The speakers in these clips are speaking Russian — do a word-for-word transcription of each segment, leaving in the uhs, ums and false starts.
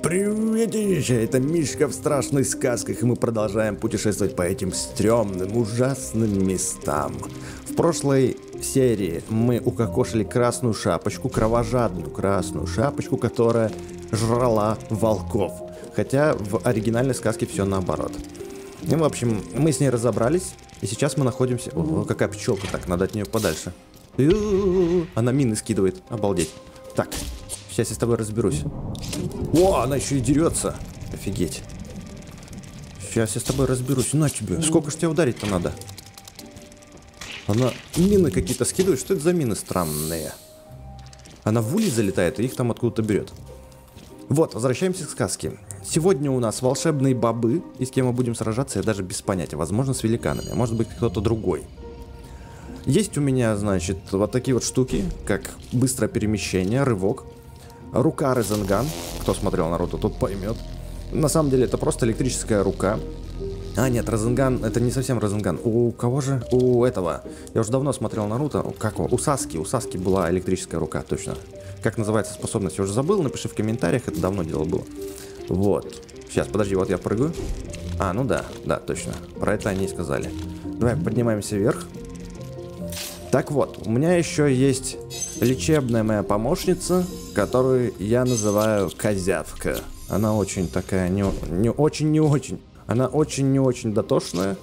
Приветище, это Мишка в страшных сказках, и мы продолжаем путешествовать по этим стрёмным, ужасным местам. В прошлой серии мы укокошили красную шапочку, кровожадную красную шапочку, которая жрала волков. Хотя в оригинальной сказке все наоборот. Ну, в общем, мы с ней разобрались, и сейчас мы находимся... О, какая пчелка, так, надо от нее подальше. Она мины скидывает, обалдеть. Так, сейчас я с тобой разберусь. О, она еще и дерется. Офигеть. Сейчас я с тобой разберусь. На тебе. Сколько ж тебя ударить-то надо? Она мины какие-то скидывает. Что это за мины странные? Она в улей залетает и их там откуда-то берет. Вот, возвращаемся к сказке. Сегодня у нас волшебные бобы. И с кем мы будем сражаться, я даже без понятия. Возможно, с великанами. А может быть, кто-то другой. Есть у меня, значит, вот такие вот штуки, как быстрое перемещение, рывок. Рука Разенган. Кто смотрел Наруто, тот поймет. На самом деле это просто электрическая рука. А, нет, Разенган, это не совсем Разенган. У кого же? У этого. Я уже давно смотрел Наруто. Как его? У Саски. У Саски была электрическая рука, точно. Как называется способность, я уже забыл. Напиши в комментариях, это давно дело было. Вот. Сейчас, подожди, вот я прыгаю. А, ну да, да, точно. Про это они и сказали. Давай поднимаемся вверх. Так вот, у меня еще есть лечебная моя помощница, которую я называю Козявка. Она очень такая, не, не очень, не очень. Она очень, не очень дотошная,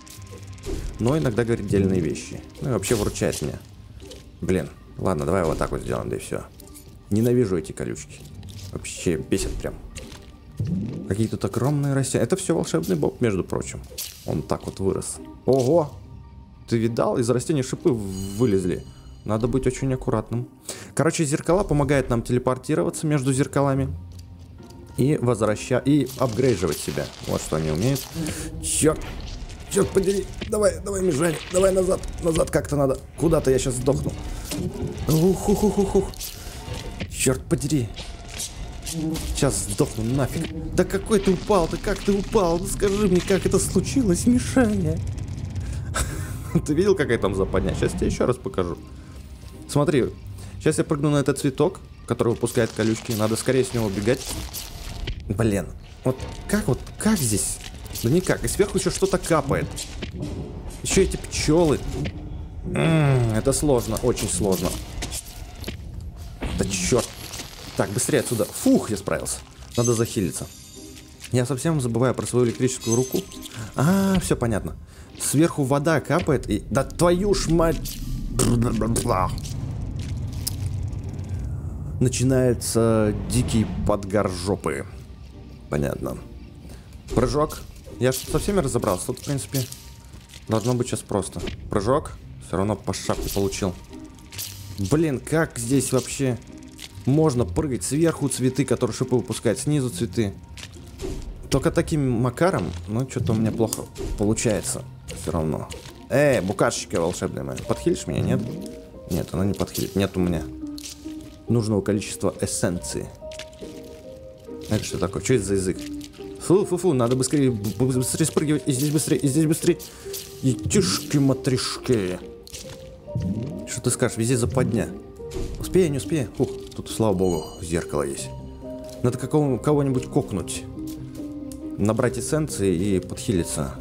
но иногда говорит дельные вещи. Ну и вообще выручает меня. Блин, ладно, давай вот так вот сделаем, да и все. Ненавижу эти колючки. Вообще бесит прям. Какие тут огромные растения. Это все волшебный боб, между прочим. Он так вот вырос. Ого! Ты видал? Из растений шипы вылезли. Надо быть очень аккуратным. Короче, зеркала помогают нам телепортироваться между зеркалами. И возвращать, и апгрейживать себя. Вот что они умеют. Черт! Черт подери! Давай, давай, Мишань! Давай назад! Назад как-то надо. Куда-то я сейчас сдохну. Ух-ух-ух-ух-ух. Черт подери! Сейчас сдохну нафиг. Да какой ты упал? Да как ты упал? Ну скажи мне, как это случилось, Мишаня? Ты видел, какая там западня? Сейчас тебе еще раз покажу. Смотри, сейчас я прыгну на этот цветок, который выпускает колючки. Надо скорее с него убегать. Блин, вот как вот, как здесь? Да никак, и сверху еще что-то капает. Еще эти пчелы. М-м, это сложно, очень сложно. Да черт. Так, быстрее отсюда. Фух, я справился. Надо захилиться. Я совсем забываю про свою электрическую руку. А, все понятно. Сверху вода капает и... Да твою ж мать! Начинается дикий подгар жопы. Понятно. Прыжок. Я что со всеми разобрался. Тут, в принципе, должно быть сейчас просто. Прыжок. Все равно по шапке получил. Блин, как здесь вообще можно прыгать? Сверху цветы, которые шипы выпускают, снизу цветы. Только таким макаром, ну, что-то у меня плохо получается. Все равно. Эй, букашечка волшебная моя. Подхилишь меня, нет? Нет, она не подхилит. Нет у меня нужного количества эссенции. Это что такое? Что это за язык? Фу-фу-фу, надо быстрее, быстрее спрыгивать. И здесь быстрее, и здесь быстрее. И тишки-матришки. Что ты скажешь? Везде западня. Успею, не успею? Ух, тут, слава богу, зеркало есть. Надо кого-нибудь кокнуть. Набрать эссенции и подхилиться.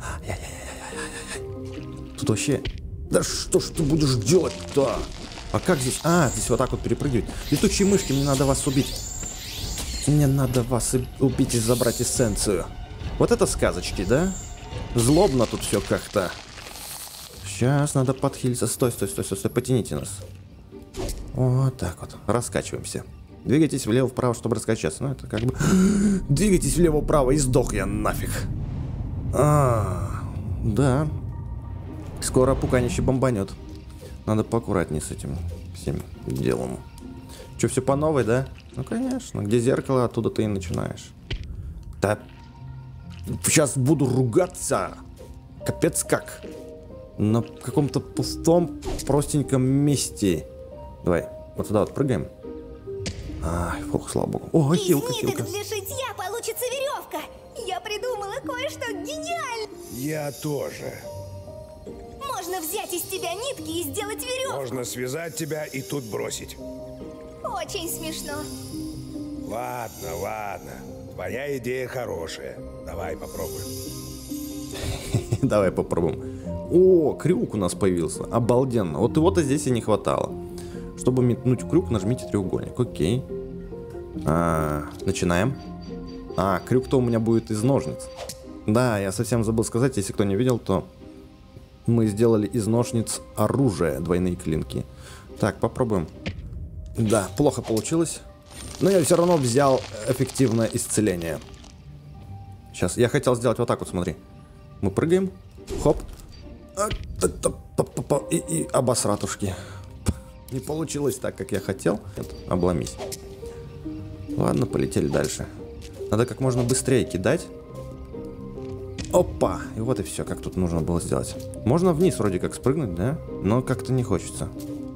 Тут вообще... Да что ж ты будешь делать-то? А как здесь? А, здесь вот так вот перепрыгивать. Летучие мышки, мне надо вас убить. Мне надо вас убить и забрать эссенцию. Вот это сказочки, да? Злобно тут все как-то. Сейчас надо подхилиться. Стой, стой, стой, стой, стой, потяните нас. Вот так вот. Раскачиваемся. Двигайтесь влево-вправо, чтобы раскачаться. Ну, это как бы... Двигайтесь влево-вправо, и сдох я нафиг. А, да. Скоро пуканище бомбанет. Надо поаккуратнее с этим всем делом. Че, все по новой, да? Ну, конечно. Где зеркало, оттуда ты и начинаешь. Да. Сейчас буду ругаться. Капец как. На каком-то пустом, простеньком месте. Давай, вот сюда вот прыгаем. Ай, фух, слава богу. О, хилка, хилка. Для шитья получится веревка. Я придумала кое-что гениальное. Я тоже. Можно взять из тебя нитки и сделать веревку. Можно связать тебя и тут бросить. Очень смешно. Ладно, ладно. Твоя идея хорошая. Давай попробуем. Давай попробуем. О, крюк у нас появился. Обалденно. Вот его-то здесь и не хватало. Чтобы метнуть крюк, нажмите треугольник. Окей. А, начинаем. А, крюк-то у меня будет из ножниц. Да, я совсем забыл сказать, если кто не видел, то мы сделали из ножниц оружие, двойные клинки. Так, попробуем. Да, плохо получилось. Но я все равно взял эффективное исцеление. Сейчас, я хотел сделать вот так вот, смотри. Мы прыгаем. Хоп. И, и обосратушки. Не получилось так, как я хотел. Нет, обломись. Ладно, полетели дальше. Надо как можно быстрее кидать. Опа! И вот и все, как тут нужно было сделать. Можно вниз вроде как спрыгнуть, да? Но как-то не хочется.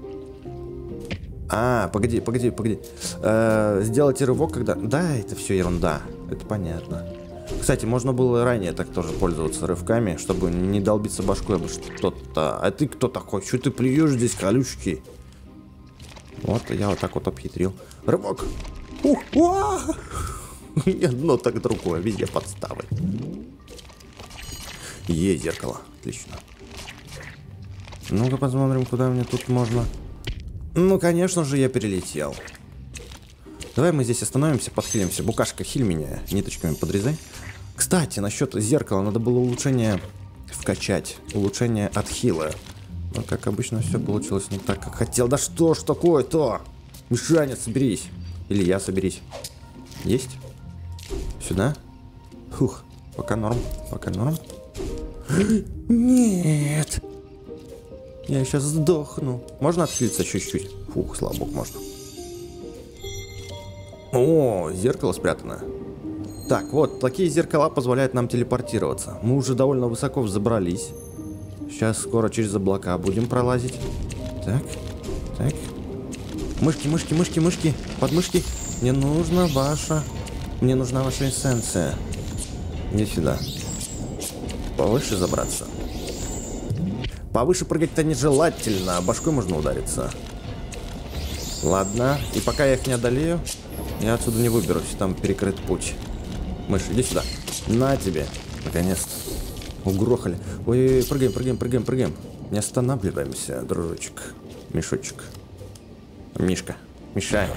А, погоди, погоди, погоди. Э, сделайте рывок, когда... Да, это все ерунда. Это понятно. Кстати, можно было ранее так тоже пользоваться рывками, чтобы не долбиться башкой об что-то. А ты кто такой? Что ты плюешь здесь, колючки? Вот, я вот так вот обхитрил. Рывок! Ух! Не одно, так другое. Везде подставы. Есть зеркало. Отлично. Ну-ка посмотрим, куда мне тут можно... Ну, конечно же, я перелетел. Давай мы здесь остановимся, подхилимся. Букашка, хиль меня, ниточками подрезай. Кстати, насчет зеркала, надо было улучшение вкачать. Улучшение от хила. Но, как обычно, все получилось не так, как хотел. Да что ж такое-то? Мишаня, соберись. Или я соберись. Есть? Сюда? Фух, пока норм, пока норм. Нет. Я сейчас сдохну. Можно отхилиться чуть-чуть? Фух, слава богу, можно. О, зеркало спрятано. Так, вот, такие зеркала позволяют нам телепортироваться. Мы уже довольно высоко взобрались. Сейчас скоро через облака будем пролазить. Так, так. Мышки, мышки, мышки, мышки. Подмышки. Мне нужна ваша... Мне нужна ваша эссенция. Иди сюда. Повыше забраться. Повыше прыгать-то нежелательно, а башкой можно удариться. Ладно, и пока я их не одолею, я отсюда не выберусь, там перекрыт путь. Мышь, иди сюда. На тебе. Наконец-то. Угрохали. Ой, прыгаем, прыгаем, прыгаем, прыгаем. Не останавливаемся, дружочек. Мишочек. Мишка. Мешаем.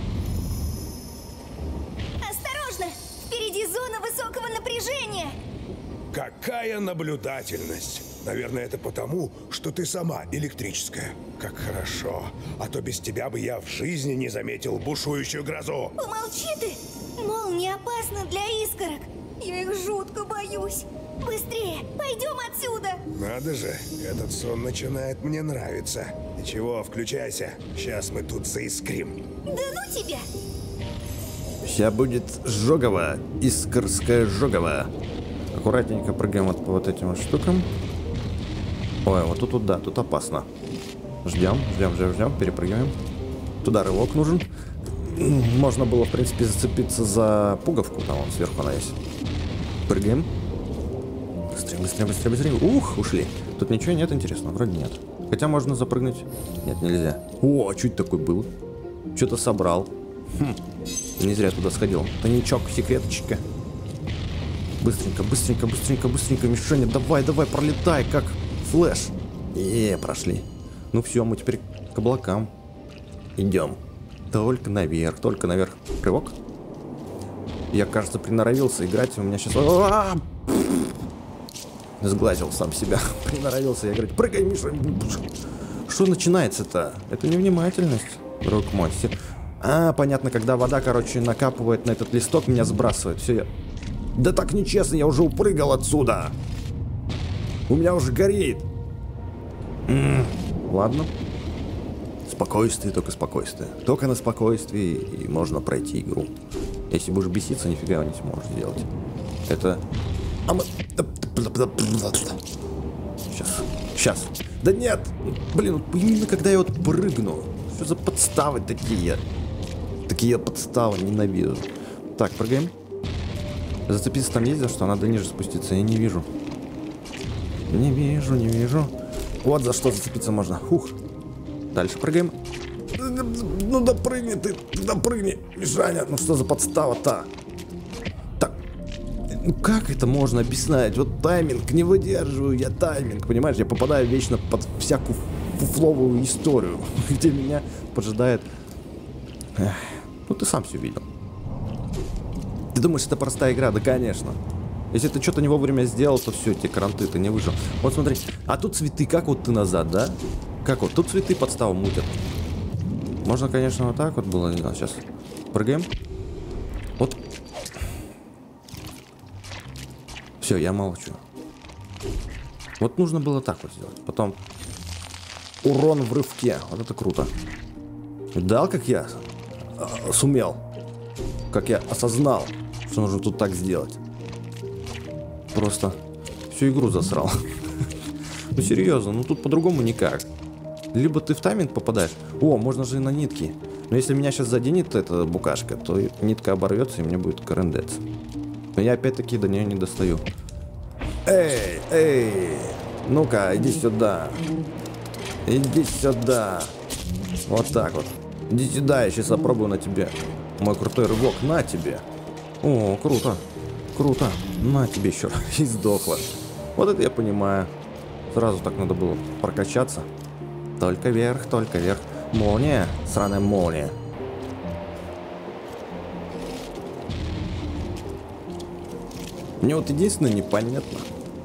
Осторожно! Впереди зона высокого напряжения! Какая наблюдательность! Наверное, это потому, что ты сама электрическая. Как хорошо. А то без тебя бы я в жизни не заметил бушующую грозу. Помолчи ты! Молнии опасны для искорок. Я их жутко боюсь. Быстрее, пойдем отсюда! Надо же, этот сон начинает мне нравиться. Ничего, включайся. Сейчас мы тут заискрим. Да ну тебя! Сейчас будет жогово. Искорское жогово. Аккуратненько прыгаем вот по вот этим вот штукам. Ой, вот тут, тут, да, тут опасно. Ждем, ждем, ждем, ждем, перепрыгиваем. Туда рывок нужен. Можно было, в принципе, зацепиться за пуговку. Там вон сверху она есть. Прыгаем. Быстрее, быстрее, быстрее, быстрее. Ух, ушли. Тут ничего нет интересного? Вроде нет. Хотя можно запрыгнуть. Нет, нельзя. О, а что это такое было? Что-то собрал. Хм, не зря туда сходил. Тайничок, секреточка. Быстренько, быстренько, быстренько, быстренько, Мишаня, давай, давай, пролетай, как флэш. Е, прошли. Ну все, мы теперь к облакам идем. Только наверх, только наверх. Рывок. Я, кажется, приноровился играть, у меня сейчас... А-а-а! Сглазил сам себя. Приноровился играть. Прыгай, Миша. Что начинается-то? Это невнимательность, друг мой. А, понятно, когда вода, короче, накапывает на этот листок, меня сбрасывает. Все, я... Да так нечестно, я уже упрыгал отсюда. У меня уже горит. М-м, ладно. Спокойствие, только спокойствие. Только на спокойствии и можно пройти игру. Если будешь беситься, нифига не сможешь сделать. Это... А мы... Сейчас. Сейчас. Да нет! Блин, именно когда я вот прыгну. Что за подставы такие? Такие подставы, ненавижу. Так, прыгаем. Зацепиться там есть за что? Надо ниже спуститься. Я не вижу. Не вижу, не вижу. Вот за что зацепиться можно. Фух. Дальше прыгаем. ну допрыгни ты, допрыгни, Мишаня. Ну что за подстава-то? Так, ну как это можно объяснять? Вот тайминг, не выдерживаю я тайминг, понимаешь? Я попадаю вечно под всякую фуфловую историю, где меня поджидает... Эх, ну ты сам все видел. Ты думаешь, это простая игра? Да, конечно. Если ты что-то не вовремя сделал, то все, те кранты, ты не выжил. Вот смотри, а тут цветы, как вот ты назад, да? Как вот, тут цветы подставу мутят. Можно, конечно, вот так вот было. А сейчас прыгаем. Вот. Все, я молчу. Вот нужно было так вот сделать. Потом урон в рывке. Вот это круто. Дал, как я э, сумел. Как я осознал, что нужно тут так сделать. Просто всю игру засрал. Ну серьезно, ну тут по-другому никак. Либо ты в тайминг попадаешь. О, можно же и на нитки. Но если меня сейчас заденет эта букашка, то нитка оборвется и мне будет карендец. Но я опять-таки до нее не достаю. Эй, эй, ну-ка, иди сюда. Иди сюда. Вот так вот. Иди сюда, я сейчас опробую на тебе мой крутой рывок. На тебе. О, круто. Круто. На тебе еще раз. И сдохла. Вот это я понимаю. Сразу так надо было прокачаться. Только вверх, только вверх. Молния. Сраная молния. Мне вот единственное непонятно.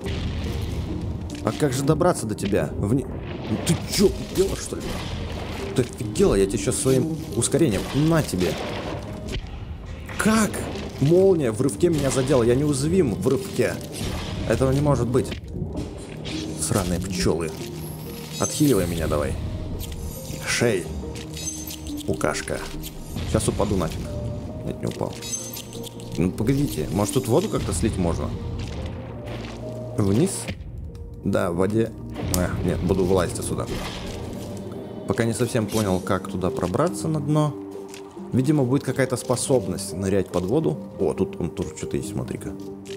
А как же добраться до тебя? Вне... Ну, ты чё, офигела, что ли? Ты офигела? Я тебе сейчас своим ускорением. На тебе. Как? Молния в рывке меня задела. Я неуязвим в рывке. Этого не может быть. Сраные пчелы. Отхиливай меня давай. Шей. Букашка. Сейчас упаду нафиг. Нет, не упал. Ну погодите, может тут воду как-то слить можно? Вниз? Да, в воде. А, нет, буду вылазить отсюда. Пока не совсем понял, как туда пробраться на дно. Видимо, будет какая-то способность нырять под воду. О, тут он тоже что-то есть, смотри-ка.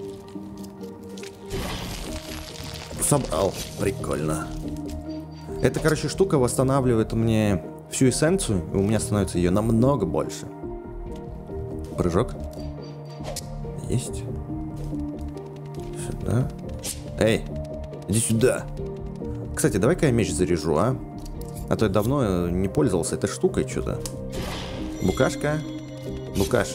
Собрал. Прикольно. Эта, короче, штука восстанавливает мне всю эссенцию, и у меня становится ее намного больше. Прыжок. Есть. Сюда. Эй, иди сюда. Кстати, давай-ка я меч заряжу, а? А то я давно не пользовался этой штукой что-то. Букашка. Букаш.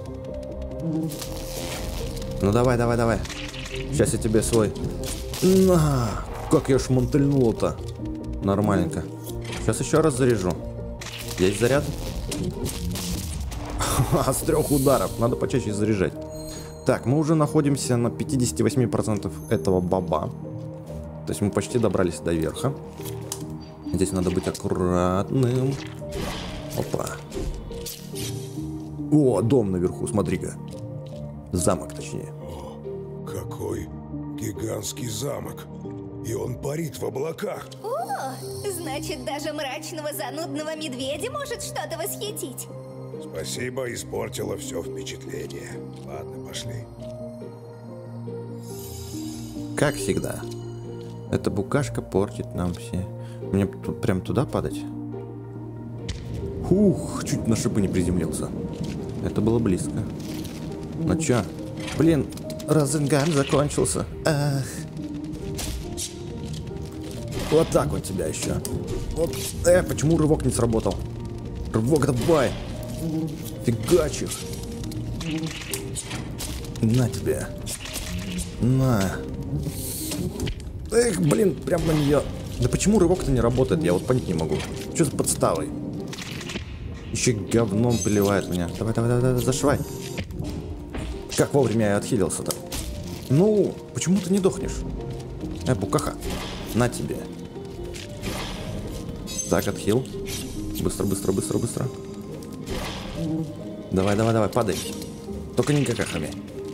Ну давай, давай, давай. Сейчас я тебе свой... На! Как я шмантыльнул-то. Нормальненько. Сейчас еще раз заряжу. Есть заряд? С трех ударов. Надо почаще заряжать. Так, мы уже находимся на пятидесяти восьми процентах этого баба. То есть мы почти добрались до верха. Здесь надо быть аккуратным. Опа. О, дом наверху, смотри-ка. Замок, точнее. О, какой гигантский замок. И он парит в облаках. О, значит, даже мрачного занудного медведя может что-то восхитить. Спасибо, испортила все впечатление. Ладно, пошли. Как всегда. Эта букашка портит нам все. Мне тут прям туда падать? Ух, чуть на шипы не приземлился. Это было близко. Ну чё? Блин, Розенган закончился. Ах. Вот так вот тебя еще. Вот. Э, почему рывок не сработал? Рывок давай. Фигачив. На тебе. На. Эх, блин, прям на нее. Да почему рывок-то не работает? Я вот понять не могу. Что за подставой? Еще говном поливает меня. Давай, давай, давай, давай, зашивай. Как вовремя я отхилился-то? Ну, почему ты не дохнешь? Э, букаха. На тебе. Так, отхил. Быстро, быстро, быстро, быстро. Давай, давай, давай, падай. Только не какахами.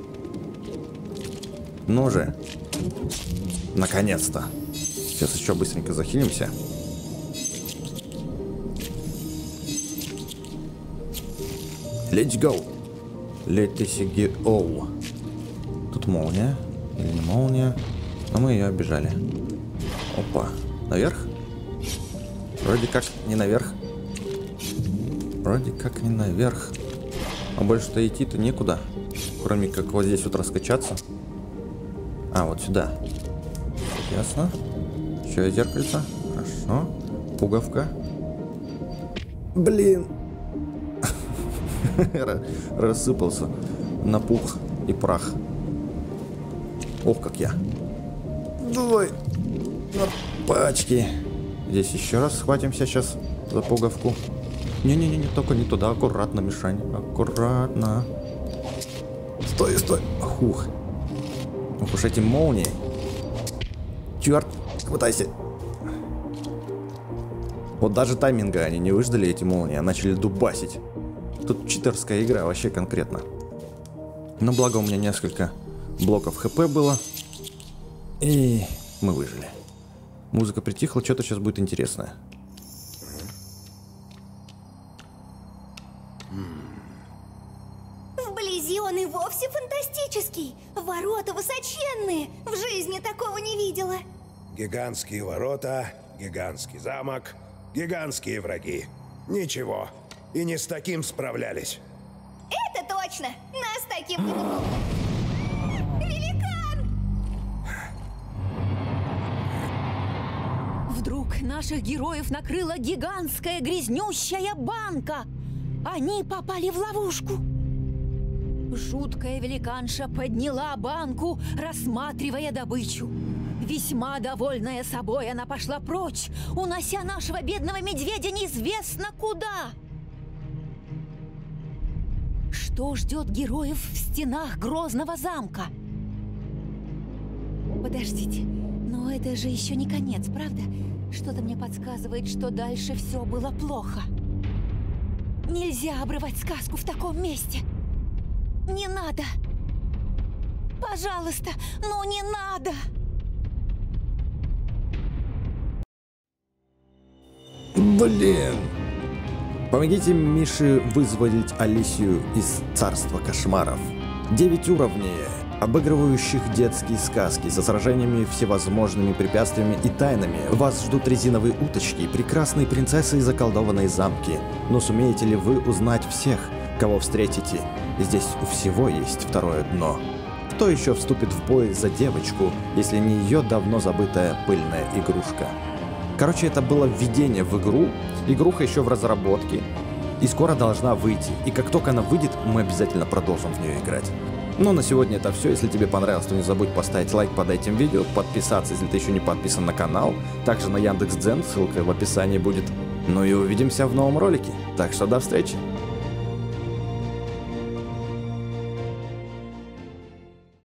Ну же. Наконец-то. Сейчас еще быстренько захилимся. Let's go. Let's go. Тут молния. Или не молния. Но мы ее обижали. Опа. Наверх? Вроде как не наверх. Вроде как не наверх. А больше-то идти-то некуда. Кроме как вот здесь вот раскачаться. А, вот сюда. Ясно. Еще зеркальце. Хорошо. Пуговка. Блин. Рассыпался на пух и прах. Ох, как я. Давай. На пачки. Здесь еще раз схватимся сейчас за пуговку. Не-не-не, только не туда. Аккуратно, Мишань. Аккуратно. Стой, стой. Хух. Ох уж эти молнии. Черт. Хватайся. Вот даже тайминга они не выждали, эти молнии, а начали дубасить. Тут читерская игра, вообще конкретно. Но благо у меня несколько блоков хп было. И мы выжили. Музыка притихла, что-то сейчас будет интересное. Вблизи он и вовсе фантастический. Ворота высоченные. В жизни такого не видела. Гигантские ворота, гигантский замок, гигантские враги. Ничего. И не с таким справлялись. Это точно. Нас таким не было. Великан! Вдруг наших героев накрыла гигантская грязнющая банка. Они попали в ловушку. Жуткая великанша подняла банку, рассматривая добычу. Весьма довольная собой, она пошла прочь, унося нашего бедного медведя неизвестно куда. Что ждет героев в стенах грозного замка? Подождите, но это же еще не конец, правда? Что-то мне подсказывает, что дальше все было плохо. Нельзя обрывать сказку в таком месте. Не надо. Пожалуйста, ну не надо. Блин. Помогите Мише вызволить Алисию из царства кошмаров. Девять уровней, обыгрывающих детские сказки со сражениями, всевозможными препятствиями и тайнами. Вас ждут резиновые уточки, прекрасные принцессы и заколдованные замки. Но сумеете ли вы узнать всех, кого встретите? Здесь у всего есть второе дно. Кто еще вступит в бой за девочку, если не ее давно забытая пыльная игрушка? Короче, это было введение в игру. Игруха еще в разработке. И скоро должна выйти. И как только она выйдет, мы обязательно продолжим в нее играть. Ну, на сегодня это все. Если тебе понравилось, то не забудь поставить лайк под этим видео, подписаться, если ты еще не подписан на канал. Также на Яндекс.Дзен, ссылка в описании будет. Ну и увидимся в новом ролике. Так что до встречи.